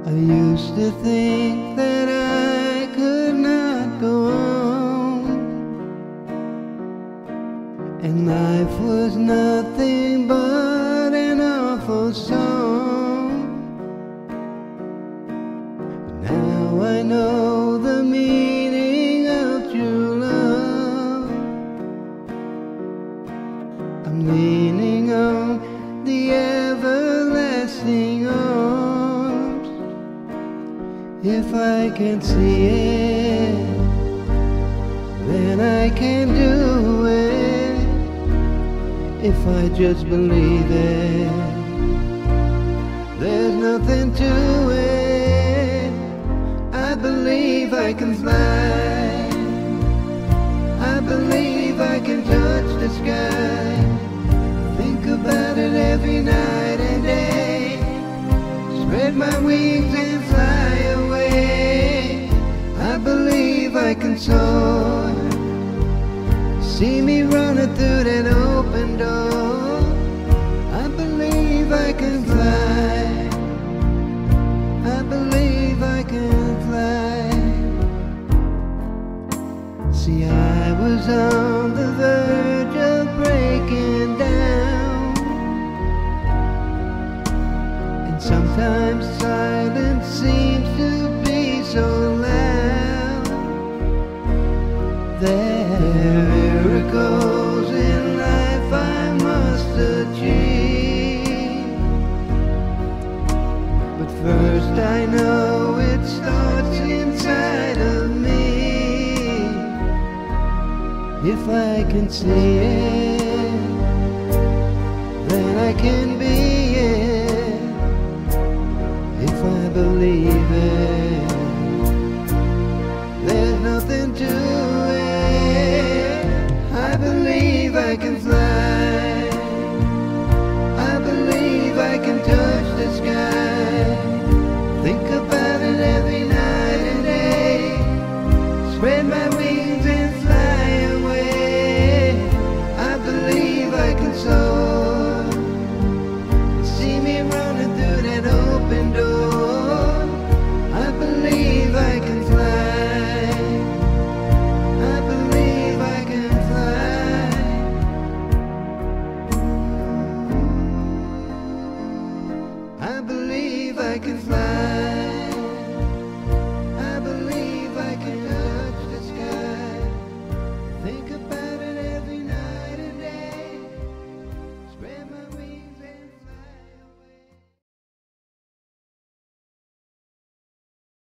I used to think that I could not go on, and life was nothing but an awful song. Now I know the meaning of true love. I'm leaning on the everlasting arms. If I can see it, then I can do it. If I just believe it, there's nothing to it. I believe I can fly. I believe I can touch the sky. Think about it every night and day. Spread my wings and fly away. I believe I can soar. See me running through that open door. I believe I can fly. I believe I can fly. See, I was on the verge of breaking down, and sometimes silence seems to be so loud. There are miracles in life I must achieve, but first I know it starts inside of me. If I can see it, then I can be it. If I believe it,